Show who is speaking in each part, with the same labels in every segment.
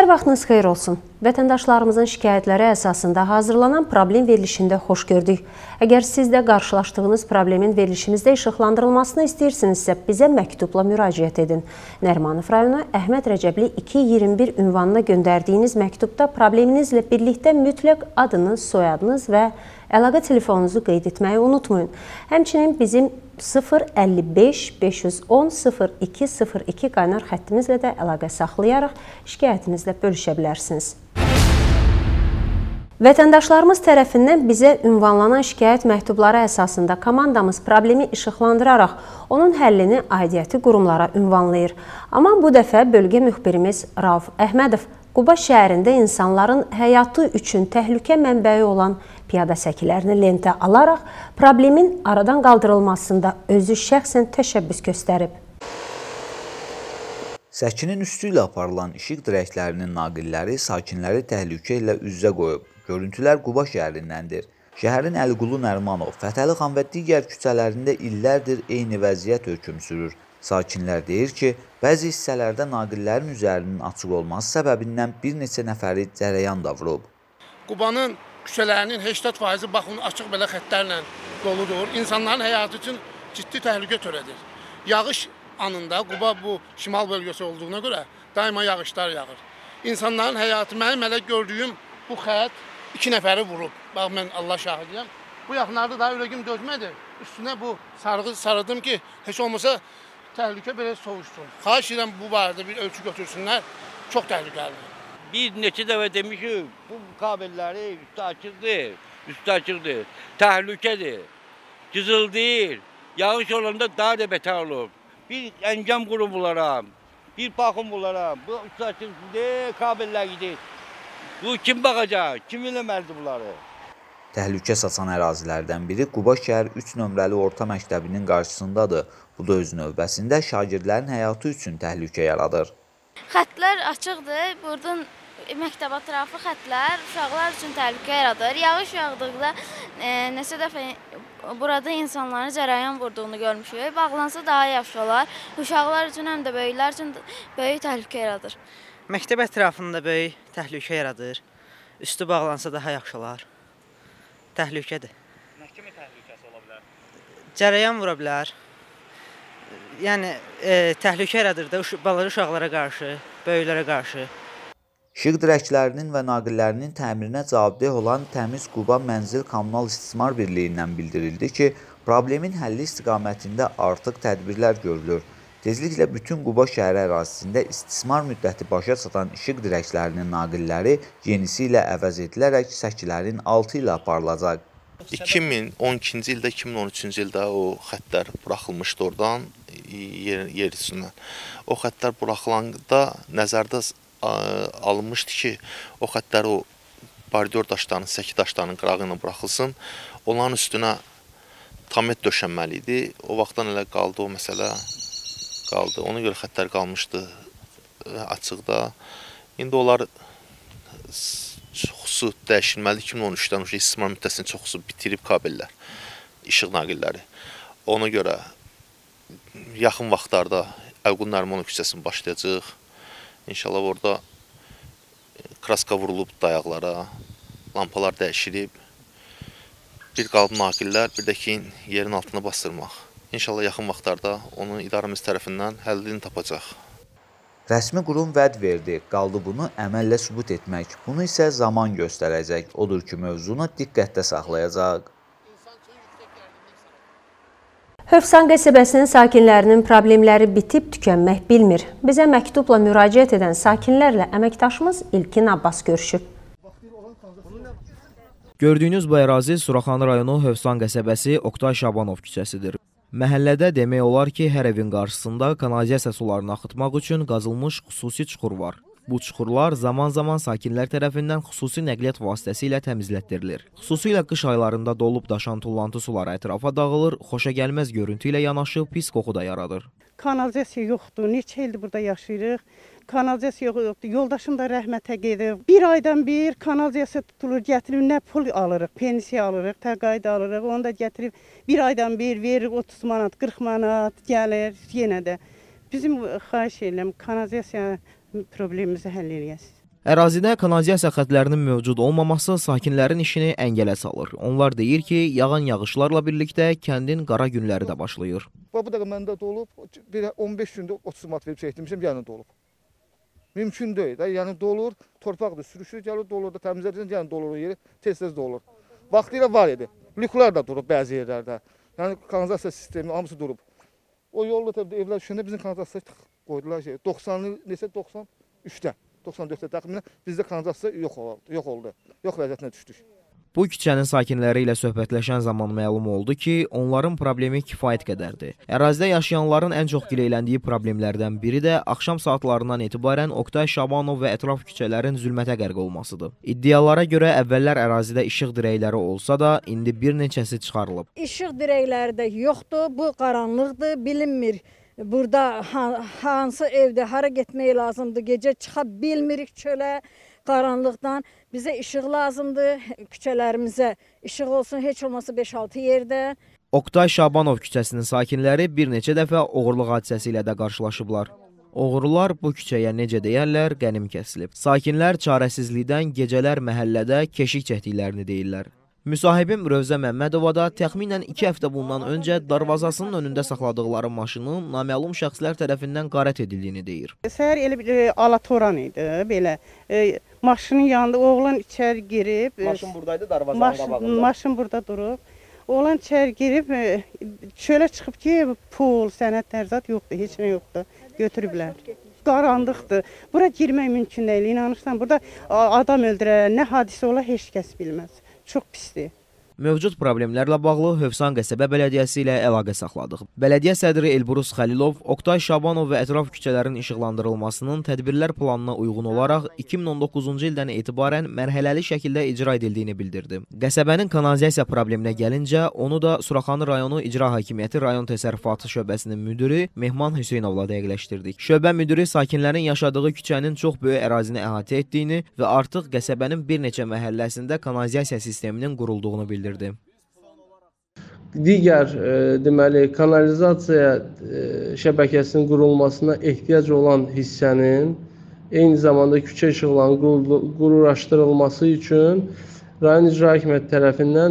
Speaker 1: Hər vaxtınız xeyir olsun. Vətəndaşlarımızın şikayətləri əsasında hazırlanan problem verilişində xoş gördük. Əgər siz də qarşılaşdığınız problemin verilişimizdə işıqlandırılmasını istəyirsinizsə, bizə məktubla müraciət edin. Nərimanov rayonu Əhməd Rəcəbli 221 ünvanına göndərdiyiniz məktubda probleminizlə birlikdə mütləq adınız, soyadınız və əlaqə telefonunuzu qeyd etməyi unutmayın. Həmçinin bizim 055 510 0202 qaynar xəttimizlə də əlaqə saxlayaraq şikayətinizlə bölüşə bilərsiniz. Vətəndaşlarımız tərəfindən bizə ünvanlanan şikayət məktubları əsasında komandamız problemi işıqlandıraraq onun həllini aidiyyəti qurumlara ünvanlayır. Amma bu dəfə bölgə müxbirimiz Rauf Əhmədov Quba şəhərində insanların həyatı üçün təhlükə mənbəyi olan piyada səkilərini lentə alaraq problemin aradan qaldırılmasında özü şəxsən təşəbbüs göstərib.
Speaker 2: Səkinin üstü ilə aparılan işıq dirəklərinin naqilləri sakinləri təhlükə ilə üz-üzə qoyub. Görüntülər Quba şəhərindəndir. Şəhərin Əliqulu Nərimanov, Fətəli xan və digər küçələrində illərdir eyni vəziyyət hökm sürür. Sakinlər deyir ki, bəzi hissələrdə naqillərin üzərinin açıq olması səbəbindən bir neçə nəfəri cərəyan da vurub.
Speaker 3: Qubanın küçələrinin 80% baxın açıq belə xəttlərlə doludur. İnsanların həyatı üçün ciddi təhlükə törədir. Yağış anında Quba bu şimal bölgəsi olduğuna görə daima yağışlar yağır. İnsanların həyatı, mənim elə gördüyüm bu xətt 2 nəfəri vurub. Bax, mən Allah şahidiyəm. Bu yaxınlarda daha ürəyim dözmədi. Üstünə bu sarğı sarıdım ki, heç olmasa təhlükə belə soğuşsun. Xahiş edirəm bu barədə bir ölçü götürsünlər. Çox təhlükəlidir.
Speaker 4: Bir neçə dəfə demişik, bu kabelləri üstü açıqdır, təhlükədir, cızıl deyil, yağış olanda daha da betər olur. Bir əncam qurun bunlara, bir baxın bunlara, bu üstü açıqdır, kabellər gidir. Bu kim baxacaq, kim eləməlidir bunları?
Speaker 2: Təhlükə saçan ərazilərdən biri Quba şəhər 3 nömrəli orta məktəbinin qarşısındadır. Bu da öz növbəsində şagirdlərin həyatı üçün təhlükə yaradır.
Speaker 5: Xətlər açıqdır, buradan məktəb ətrafı xətlər uşaqlar üçün təhlükə yaradır. Yağış yağdıqda neçə dəfə burada insanların cərəyan vurduğunu görmüşük. Bağlansa daha yaxşı olar. Uşaqlar üçün həm də böyüklər üçün böyük təhlükə yaradır.
Speaker 6: Məktəb ətrafında böyük təhlükə yaradır. Üstü bağlansa daha yaxşı olar. Təhlükədir.
Speaker 7: Nə kimi təhlükəsi ola bilər?
Speaker 6: Cərəyan vura bilər. Yəni, təhlükə yaradır da balaca uşaqlara qarşı, böyüklərə qarşı.
Speaker 2: İşıq dirəklərinin və naqillərinin təmirinə cavabdeh olan Təmiz Quba Mənzil Kommunal İstismar Birliyindən bildirildi ki, problemin həlli istiqamətində artıq tədbirlər görülür. Tezliklə bütün Quba şəhəri ərazisində istismar müddəti başa çatan işıq dirəklərinin naqilləri yenisi ilə əvəz edilərək səkilərin altı ilə aparılacaq.
Speaker 8: 2012-ci ildə, 2013-cü ildə o xəttlər buraxılmışdı oradan, yer üstündən. O xəttlər buraxılanda nəzərdə alınmışdı ki, o xəttlər o bordyor daşlarının, səki daşlarının qırağı ilə buraxılsın. Onların üstünə tamet döşənməli idi. O vaxtdan elə qaldı o məsələ. Qaldı. Ona görə xəttlər qalmışdı açıqda. İndi onlar çoxusu dəyişilməli. 2013-dən istismar müddətinin çoxusu bitirib kabellər, işıq naqilləri. Ona görə yaxın vaxtlarda Əliqulu Nərimanov küçəsini başlayacaq. İnşallah orada kraska vurulub dayaqlara, lampalar dəyişilib. Bir qalıb naqillər, bir də ki yerin altına bastırmaq. İnşallah yaxın vaxtlarda onun idarəmiz tərəfindən həllini tapacaq.
Speaker 2: Rəsmi qurum vəd verdi, qaldı bunu əməllə sübut etmək. Bunu isə zaman göstərəcək. Odur ki, mövzunu diqqətdə saxlayacaq.
Speaker 1: Hövsan qəsəbəsinin sakinlərinin problemləri bitib tükənmək bilmir. Bizə məktubla müraciət edən sakinlərlə əməkdaşımız İlkin Abbas görüşüb.
Speaker 9: Gördüyünüz bu ərazi Suraxanı rayonu Hövsan qəsəbəsi Oktay Şabanov küçəsidir. Məhəllədə demək olar ki, hər evin qarşısında kanalizasiya sularını axıtmaq üçün qazılmış xüsusi çuxur var. Bu çuxurlar zaman-zaman sakinlər tərəfindən xüsusi nəqliyyat vasitəsilə təmizlətdirilir. Xüsusilə qış aylarında dolub daşan tullantı suları ətrafa dağılır, xoşagəlməz görüntü ilə yanaşı pis qoxu da yaradır.
Speaker 10: Kanalizasiya yoxdur, neçə ildir burada yaşayırıq. Kanalizasiya yoxdur, yoldaşım da rəhmətə gedib. Bir aydan bir kanalizasiya tutulur, gətirib nə pul alırıq, pensiya alırıq, təqaüd alırıq. Onu da gətirib bir aydan bir veririk 30 manat, 40 manat gəlir yenə də. Bizim xahiş edirəm kanalizasiya problemimizi həll eləyəsiniz.
Speaker 9: Ərazidə kanalizasiya xətlərinin mövcud olmaması sakinlərin işini əngələ salır. Onlar deyir ki, yağan yağışlarla birlikdə kəndin qara günləri də başlayır.
Speaker 11: Bu dəqiqə məndə dolub, 15 gündə 30 manat verib çəkdirmişəm, yəni dolub. Mümkün deyil, yəni dolur, torpaqdır, sürüşür, gəlir dolur da təmizlədirsən, yəni dolur yeri, tez-tez dolur. Vaxtilə var idi, lüklər də durub bəzi yerlərdə, yəni kanalizasiya sistemi hamısı durub. O yolda təbii evlər düşəndə bizim kanalizasiya qoydular 93-də. 94-də təxminən bizdə kanalizasiya yox oldu. Yox vəziyyətinə düşdük.
Speaker 9: Bu küçənin sakinləri ilə söhbətləşən zaman məlum oldu ki, onların problemi kifayət qədərdir. Ərazidə yaşayanların ən çox gileyləndiyi problemlərdən biri də axşam saatlarından etibarən Oktay Şabanov və ətraf küçələrin zülmətə qərq olmasıdır. İddialara görə əvvəllər ərazidə işıq dirəkləri olsa da, indi bir neçəsi çıxarılıb.
Speaker 12: İşıq dirəkləri də yoxdur, bu qaranlıqdır, bilinmir. Burada hansı evdə hara getmək lazımdır, gecə çıxa bilmirik çölə, qaranlıqdan. Bizə işıq lazımdır, küçələrimizə işıq olsun, heç olmasa 5-6 yerdə.
Speaker 9: Oktay Şabanov küçəsinin sakinləri bir neçə dəfə oğurluq hadisəsi ilə də qarşılaşıblar. Oğrular bu küçəyə necə deyərlər, qənim kəsilib. Sakinlər çarəsizlikdən gecələr məhəllədə keşik çəkdiklərini deyirlər. Müsahibim Rövzə Məmmədova da təxminən 2 həftə bundan öncə darvazasının önündə saxladıqları maşının naməlum şəxslər tərəfindən qarət edildiyini deyir.
Speaker 10: Səhər elə bir alatoran idi, belə. Maşının yanında oğlan içəri girib.
Speaker 9: Maşın buradaydı, darvazanın qabağında.
Speaker 10: Maşın burada durub. Oğlan içəri girib, çölə çıxıb ki, pul, sənəd, tərzat yoxdur, heç nə yoxdur, götürüblər. Qaranlıqdır. Bura girmək mümkün deyil, inanırsan. Burada adam öldürər, nə hadisə olar, heç kəs bilməz. Çox pisdir.
Speaker 9: Mövcud problemlərlə bağlı Hövsan qəsəbə bələdiyyəsi ilə əlaqə saxladıq. Bələdiyyə sədri Elbrus Xəlilov Oktay Şabanov və ətraf küçələrin işıqlandırılmasının tədbirlər planına uyğun olaraq 2019-cu ildən etibarən mərhələli şəkildə icra edildiyini bildirdi. Qəsəbənin kanalizasiya probleminə gəlincə, onu da Suraxanı rayonu İcra Hakimiyyəti rayon təsərrüfatı şöbəsinin müdiri Mehman Hüseynovla dəqiqləşdirdik. Şöbə müdiri sakinlərin yaşadığı küçənin çox böyük ərazini əhatə etdiyini və artıq qəsəbənin bir neçə məhəlləsində kanalizasiya sisteminin qurulduğunu bildirdi.
Speaker 13: Digər deməli kanalizasiya şəbəkəsinin qurulmasına ehtiyac olan hissənin eyni zamanda küçə işıqlarının quruluşdurulması üçün rayon icra hakimiyyəti tərəfindən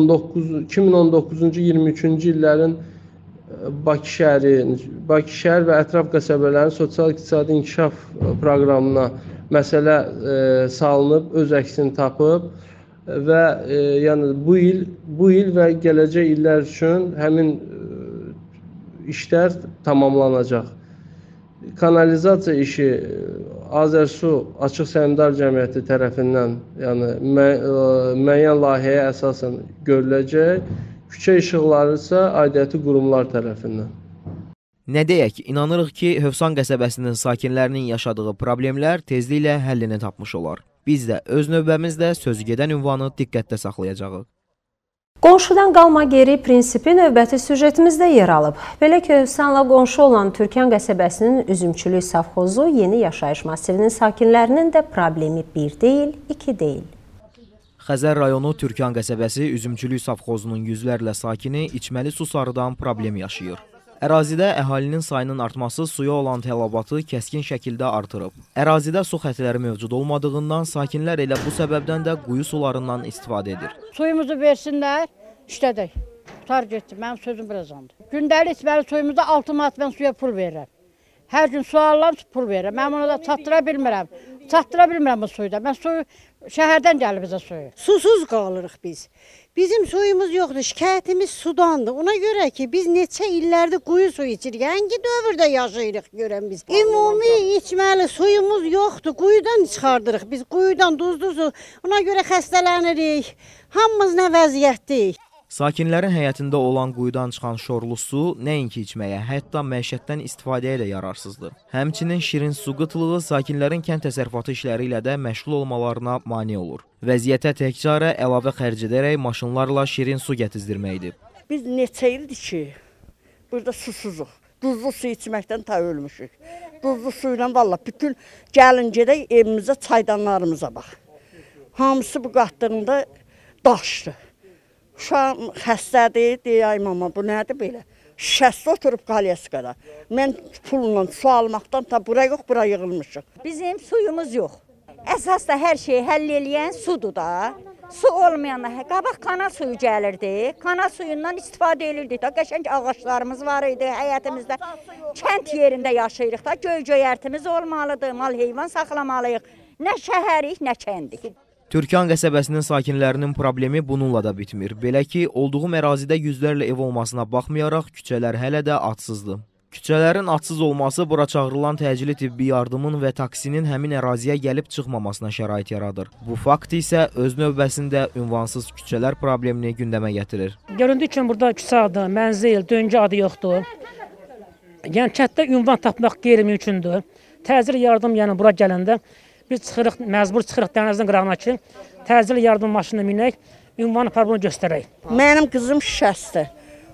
Speaker 13: 2019-cu 23-cü illərin Bakı şəhər və ətraf qəsəbələrin sosial-iqtisadi inkişaf proqramına məsələ salınıb, öz əksini tapıb. Və yəni bu il və gələcək illər üçün həmin işlər tamamlanacaq. Kanalizasiya işi Azərsu Açıq Səhmdar Cəmiyyəti tərəfindən, yəni müəyyən layihəyə əsasən görüləcək. Küçə işıqları isə aidiyyəti qurumlar tərəfindən.
Speaker 9: Nə deyək, inanırıq ki, Hövsan qəsəbəsinin sakinlərinin yaşadığı problemlər tezliklə həllini tapmış olar. Biz də öz növbəmizdə sözügedən ünvanı diqqətdə saxlayacağıq.
Speaker 1: Qonşudan qalma geri prinsipi növbəti süjetimizdə yer alıb. Belə ki, Hövsanla qonşu olan Türkan qəsəbəsinin üzümçülük savxozu yeni yaşayış masivinin sakinlərinin də problemi bir deyil, iki deyil.
Speaker 9: Xəzər rayonu Türkan qəsəbəsi üzümçülük savxozunun yüzlərlə sakini içməli su sarıdan problem yaşayır. Ərazidə əhalinin sayının artması suya olan tələbatı kəskin şəkildə artırıb. Ərazidə su xətləri mövcud olmadığından sakinlər elə bu səbəbdən də quyu sularından istifadə edir.
Speaker 12: Suyumuzu versinlər, işlədək. Tutar getdi, mənim sözüm birazandır. Gündəlik içməli suyumuzda 6 manat mən suya pul verirəm. Hər gün su alıram, pul verirəm. Mən onu da çatdıra bilmirəm. Çatdıra bilmirəm bu suyu da. Mən suyu şəhərdən gəlir bizə suyu.
Speaker 14: Susuz qalırıq biz. Bizim suyumuz yoxdur, şikayətimiz sudandır. Ona görə ki, biz neçə illərdir quyu suyu içirik. Hangi dövrdə yaşayırıq görən biz. Ümumi içməli suyumuz yoxdur, quyudan çıxardırıq. Biz quyudan duzlu su, ona görə xəstələnirik. Hamımız nə vəziyyətdəyik.
Speaker 9: Sakinlərin həyətində olan quyudan çıxan şorlu su nəinki içməyə, hətta məişətdən istifadəyə də yararsızdır. Həmçinin şirin su qıtlığı sakinlərin kənd təsərrüfatı işləri ilə də məşğul olmalarına mane olur. Vəziyyətə təkcə əlavə xərc edərək maşınlarla şirin su gətizdirməkdir.
Speaker 15: Biz neçə ildir ki, burada susuzuq. Duzlu su içməkdən ta ölmüşük. Duzlu su ilə valla bütün gəlincədə evimizə çaydanlarımıza bax. Hamısı bu qatdığında daşdır. Uşağım xəstədir, deyək mama, bu nədir belə? Şəsdə oturub qalyası qədər. Mən pulla su almaqdan ta bura yox, bura yığılmışıq.
Speaker 16: Bizim suyumuz yox. Əsas da hər şeyi həll eləyən sudur da. Su olmayanda qabaq kanal suyu gəlirdi. Kanal suyundan istifadə edirdik da. Qəşəng ağaçlarımız var idi həyətimizdə. Kənd yerində yaşayırıq da. Göy-göyərtimiz olmalıdır. Mal heyvan saxlamalıyıq. Nə şəhərik, nə kəndik.
Speaker 9: Türkan qəsəbəsinin sakinlərinin problemi bununla da bitmir. Belə ki, olduğum ərazidə yüzlərlə ev olmasına baxmayaraq küçələr hələ də adsızdır. Küçələrin adsız olması bura çağırılan təcili tibbi yardımın və taksinin həmin əraziyə gəlib çıxmamasına şərait yaradır. Bu fakt isə öz növbəsində ünvansız küçələr problemini gündəmə gətirir.
Speaker 17: Göründüyü kimi burada küçə adı, mənzil, döngü adı yoxdur. Yəni kənddə ünvan tapmaq qeyri-mümkündür. Təcili yardım yəni bura gələndə biz çıxırıq, məcbur çıxırıq dənizin qırağına ki, təcili yardım maşınına minək, ünvanı problemi göstərək.
Speaker 15: Mənim qızım şişəsdir.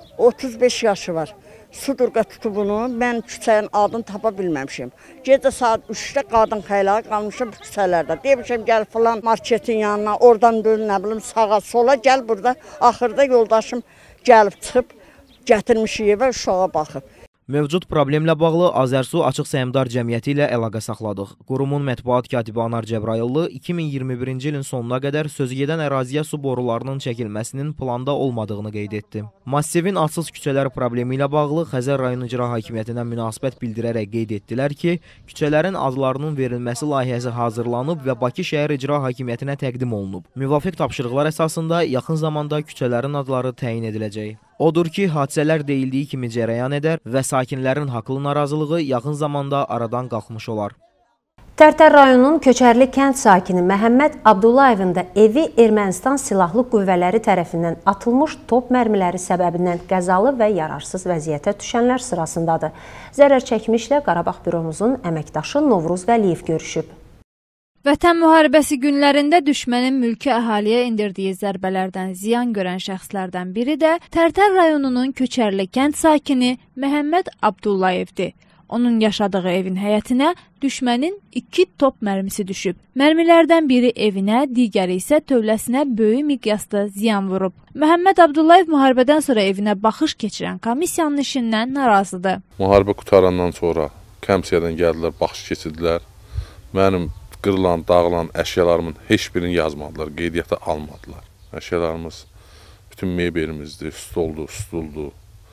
Speaker 15: 35 yaşı var. Sudurqa tutubunu mən küçənin adını tapa bilməmişim. Gecə saat 3-də qadın xəylağı qalmışım küçələrdə. Demişim gəl filan marketin yanına, oradan dön, nə bilim sağa sola gəl burada. Axırda yoldaşım gəlib çıxıb gətirmişik evə, uşağa baxıb.
Speaker 9: Mövcud problemlə bağlı Azərsu Açıq Səhmdar Cəmiyyəti ilə əlaqə saxladıq. Qurumun mətbuat katibi Anar Cəbrayıllı 2021-ci ilin sonuna qədər sözügedən əraziyə su borularının çəkilməsinin planda olmadığını qeyd etdi. Massivin adsız küçələr problemi ilə bağlı Xəzər rayon İcra Hakimiyyətinə münasibət bildirərək qeyd etdilər ki, küçələrin adlarının verilməsi layihəsi hazırlanıb və Bakı şəhər İcra Hakimiyyətinə təqdim olunub. Müvafiq tapşırıqlar əsasında yaxın zamanda küçələrin adları təyin ediləcək. Odur ki, hadisələr deyildiyi kimi cərəyan edər və sakinlərin haqlı narazılığı yaxın zamanda aradan qalxmış olar.
Speaker 1: Tərtər rayonunun Köçərli kənd sakini Məhəmməd Abdullayevin də evi Ermənistan silahlı qüvvələri tərəfindən atılmış top mərmiləri səbəbindən qəzalı və yararsız vəziyyətə düşənlər sırasındadır. Zərər çəkmişlə Qarabağ büromuzun əməkdaşı Novruz Vəliyev görüşüb.
Speaker 18: Vətən müharibəsi günlərində düşmənin mülki əhaliyə indirdiyi zərbələrdən ziyan görən şəxslərdən biri də Tərtər rayonunun Köçərli kənd sakini Məhəmməd Abdullayevdir. Onun yaşadığı evin həyətinə düşmənin 2 top mərmisi düşüb. Mərmilərdən biri evinə, digəri isə tövləsinə böyük miqyasda ziyan vurub. Məhəmməd Abdullayev müharibədən sonra evinə baxış keçirən komissiyanın işindən narazıdır.
Speaker 19: Müharibə qutarandan sonra komissiyadan gəldilər, baxış keçirdilər. Mənim qırılan, dağılan əşyalarımın heç birini yazmadılar, qeydiyyata almadılar. Əşyalarımız, bütün mebelimizdir, stoldu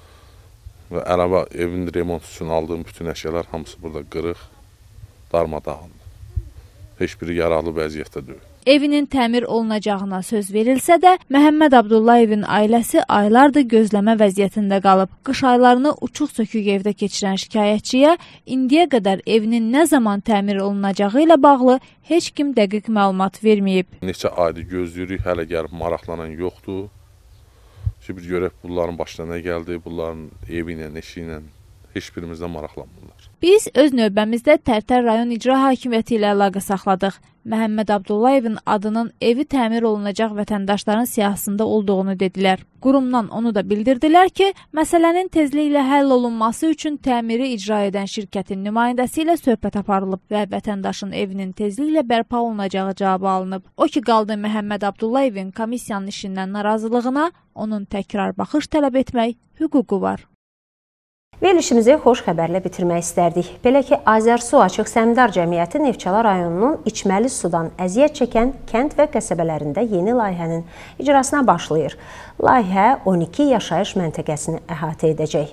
Speaker 19: və araba evin remont üçün aldığım bütün əşyalar hamısı burada qırıq, darmadağındır. Heç biri yaralı vəziyyətdə deyil.
Speaker 18: Evinin təmir olunacağına söz verilsə də, Məhəmməd Abdullayevin ailəsi aylardır gözləmə vəziyyətində qalıb. Qış aylarını uçuq-sökük evdə keçirən şikayətçiyə indiyə qədər evinin nə zaman təmir olunacağı ilə bağlı heç kim dəqiq məlumat verməyib.
Speaker 19: Neçə aydır gözləyirik, hələ gəlib maraqlanan yoxdur. Bir görək bunların başına nə gəldi, bunların evi ilə, eşi ilə heç birimizdən maraqlanmırlar.
Speaker 18: Biz öz növbəmizdə Tərtər rayon İcra Hakimiyyəti ilə əlaqə saxladıq. Məhəmməd Abdullayevin adının evi təmir olunacaq vətəndaşların siyahısında olduğunu dedilər. Qurumdan onu da bildirdilər ki, məsələnin tezliklə həll olunması üçün təmiri icra edən şirkətin nümayəndəsi ilə söhbət aparılıb və vətəndaşın evinin tezliklə bərpa olunacağı cavabı alınıb. O ki, qaldı Məhəmməd Abdullayevin komissiyanın işindən narazılığına, onun təkrar baxış tələb etmək hüququ var.
Speaker 1: Verilişimizi xoş xəbərlə bitirmək istərdik. Belə ki, Azərsu Açıq Səhmdar Cəmiyyəti Neftçala rayonunun içməli sudan əziyyət çəkən kənd və qəsəbələrində yeni layihənin icrasına başlayır. Layihə 12 yaşayış məntəqəsini əhatə edəcək.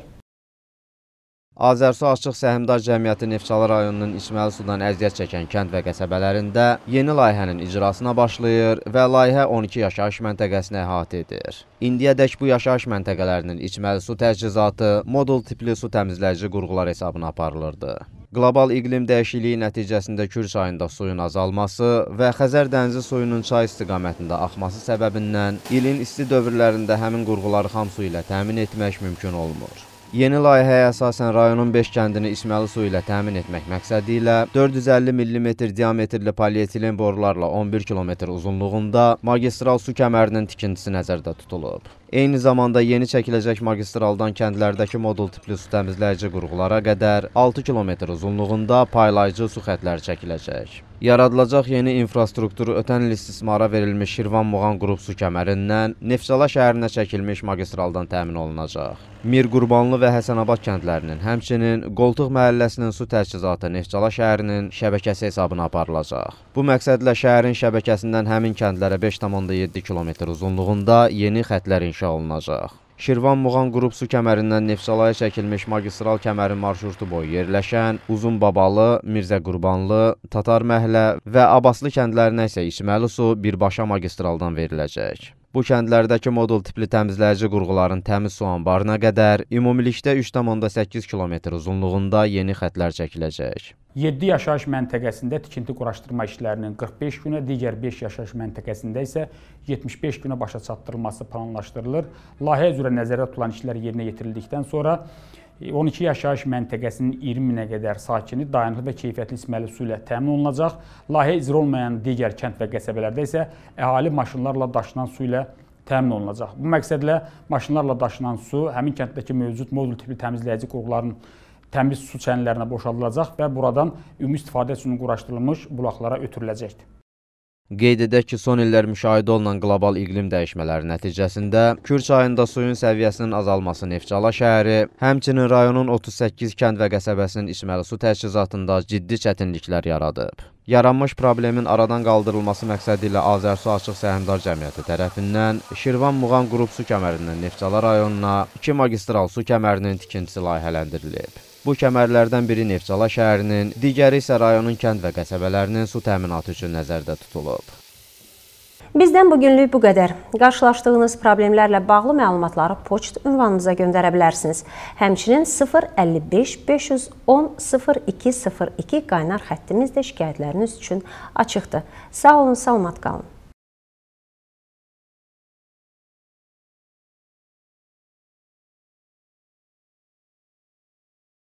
Speaker 20: Azərsu Açıq Səhmdar Cəmiyyəti Neftçala rayonunun içməli sudan əziyyət çəkən kənd və qəsəbələrində yeni layihənin icrasına başlayır və layihə 12 yaşayış məntəqəsini əhatə edir. İndiyədək bu yaşayış məntəqələrinin içməli su təchizatı modul tipli su təmizləyici qurğular hesabına aparılırdı. Qlobal iqlim dəyişikliyi nəticəsində Kür çayında suyun azalması və Xəzər dənizi suyunun çay istiqamətində axması səbəbindən ilin isti dövrlərində həmin qurğuları xam su ilə təmin etmək mümkün olmur. Yeni layihəyə əsasən rayonun 5 kəndini içməli su ilə təmin etmək məqsədi ilə 450 mm diametrli polietilen borularla 11 km uzunluğunda magistral su kəmərinin tikintisi nəzərdə tutulub. Eyni zamanda yeni çəkiləcək magistraldan kəndlərdəki modul tipli su təmizləyici qurğulara qədər 6 km uzunluğunda paylayıcı su xəttləri çəkiləcək. Yaradılacaq yeni infrastruktur ötən il istismara verilmiş Şirvan-Muğan qrup su kəmərindən Neftçala şəhərinə çəkilmiş magistraldan təmin olunacaq. Mir Qurbanlı və Həsənabad kəndlərinin, həmçinin Qoltuq məhəlləsinin su təchizatı Neftçala şəhərinin şəbəkəsi hesabına aparılacaq. Bu məqsədlə şəhərin şəbəkəsindən həmin kəndlərə 5,7 km uzunluğunda yeni xəttlər inşa olunacaq. Şirvan-Muğan qrup su kəmərindən Neftçalaya çəkilmiş magistral kəmərin marşrutu boyu yerləşən Uzunbabalı, Mirzə Qurbanlı, Tatar Məhlə və Abbaslı kəndlərinə isə içməli su birbaşa magistraldan veriləcək. Bu kəndlərdəki modul tipli təmizləyici qurğuların təmiz su anbarına qədər ümumilikdə 3,8 km uzunluğunda yeni xəttlər çəkiləcək.
Speaker 21: 7 yaşayış məntəqəsində tikinti quraşdırma işlərinin 45 günə, digər 5 yaşayış məntəqəsində isə 75 günə başa çatdırılması planlaşdırılır. Layihə üzrə nəzərdə tutulan işlər yerinə yetirildikdən sonra 12 yaşayış məntəqəsinin 20 minə qədər sakini dayanıqlı və keyfiyyətli içməli su ilə təmin olunacaq. Layihə icra olmayan digər kənd və qəsəbələrdə isə əhali maşınlarla daşınan su ilə təmin olunacaq. Bu məqsədlə maşınlarla daşınan su həmin kənddəki mövcud modul tipli təmizləyici qurğuların təmiz su çənlərinə boşaldılacaq və buradan ümumi istifadə üçün quraşdırılmış bulaqlara ötürüləcəkdir.
Speaker 20: Qeyd edək ki, son illər müşahidə olunan qlobal iqlim dəyişmələri nəticəsində Kür çayında suyun səviyyəsinin azalması Neftçala şəhəri, həmçinin rayonun 38 kənd və qəsəbəsinin içməli su təchizatında ciddi çətinliklər yaradıb. Yaranmış problemin aradan qaldırılması məqsədi ilə Azərsu Açıq Səhmdar Cəmiyyəti tərəfindən Şirvan-Muğan qrup su kəmərindən Neftçala rayonuna 2 magistral su kəmərinin tikintisi layihələndirilib. Bu kəmərlərdən biri Neftçala şəhərinin, digəri isə rayonun kənd və qəsəbələrinin su təminatı üçün nəzərdə tutulub.
Speaker 1: Bizdən bugünlük bu qədər. Qarşılaşdığınız problemlərlə bağlı məlumatları poçt ünvanınıza göndərə bilərsiniz. Həmçinin 055 510 0202 qaynar xəttimiz də şikayətləriniz üçün açıqdır. Sağ olun, salamat qalın.